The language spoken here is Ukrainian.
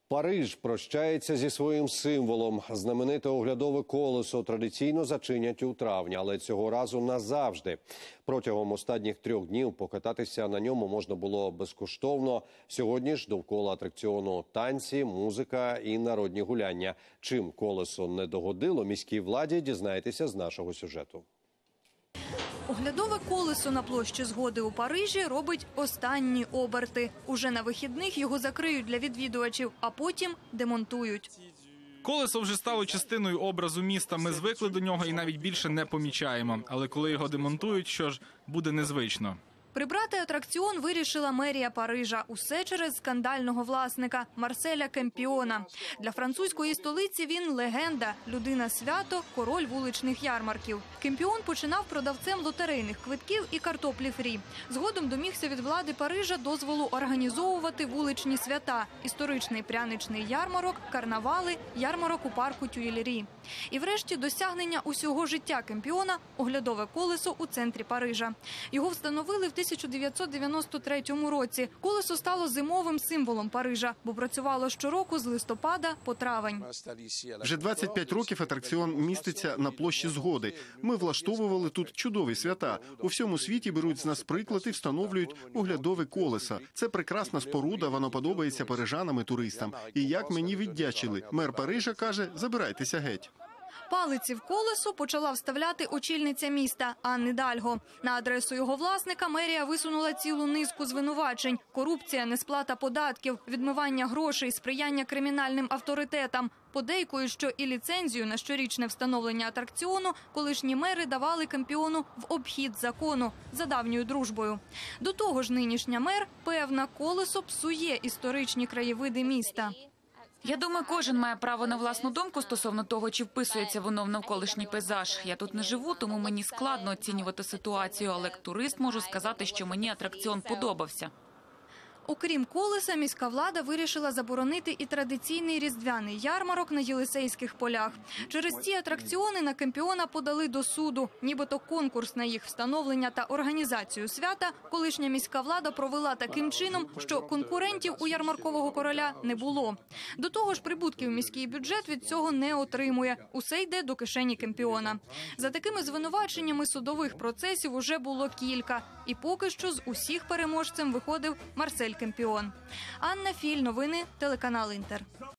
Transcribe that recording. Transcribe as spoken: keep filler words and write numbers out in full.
Париж прощається зі своїм символом. Знамените оглядове колесо традиційно зачинять у травні, але цього разу назавжди. Протягом останніх трьох днів покататися на ньому можна було безкоштовно. Сьогодні ж довкола атракціону танці, музика і народні гуляння. Чим колесо не догодило міській владі, дізнаєтеся з нашого сюжету. Оглядове колесо на площі Згоди у Парижі робить останні оберти. Уже на вихідних його закриють для відвідувачів, а потім демонтують. Колесо вже стало частиною образу міста. Ми звикли до нього і навіть більше не помічаємо. Але коли його демонтують, що ж, буде незвично. Прибрати атракціон вирішила мерія Парижа. Усе через скандального власника Марселя Кемпіона. Для французької столиці він легенда, людина-свято, король вуличних ярмарків. Кемпіон починав продавцем лотерейних квитків і картоплі фрі. Згодом домігся від влади Парижа дозволу організовувати вуличні свята – історичний пряничний ярмарок, карнавали, ярмарок у парку Тюїльрі. І врешті досягнення усього життя Кемпіона – оглядове колесо у центрі Парижа. Його встановили в тисяча дев'ятсот дев'яносто третьому році. Колесо стало зимовим символом Парижа, бо працювало щороку з листопада по травень. Вже двадцять п'ять років атракціон міститься на площі Згоди. Ми влаштовували тут чудові свята. У всьому світі беруть з нас приклад і встановлюють оглядове колеса. Це прекрасна споруда, воно подобається парижанам і туристам. І як мені віддячили. Мер Парижа каже, забирайтеся геть. Палиці в колесо почала вставляти очільниця міста Анни Дальго. На адресу його власника мерія висунула цілу низку звинувачень. Корупція, несплата податків, відмивання грошей, сприяння кримінальним авторитетам. Подейкують, що і ліцензію на щорічне встановлення атракціону колишні мери давали Кемпіону в обхід закону за давньою дружбою. До того ж, нинішня мер певна, колесо псує історичні краєвиди міста. Я думаю, кожен має право на власну думку стосовно того, чи вписується воно в навколишній пейзаж. Я тут не живу, тому мені складно оцінювати ситуацію, але як турист можу сказати, що мені атракціон подобався. Окрім колеса, міська влада вирішила заборонити і традиційний різдвяний ярмарок на Єлисейських полях. Через ці атракціони на Кемпіона подали до суду. Нібито конкурс на їх встановлення та організацію свята колишня міська влада провела таким чином, що конкурентів у ярмаркового короля не було. До того ж, прибутків міський бюджет від цього не отримує. Усе йде до кишені Кемпіона. За такими звинуваченнями судових процесів уже було кілька. І поки що з усіх переможцем виходив Марсель Кемпіон. Анна Філь, новини, телеканал Інтер.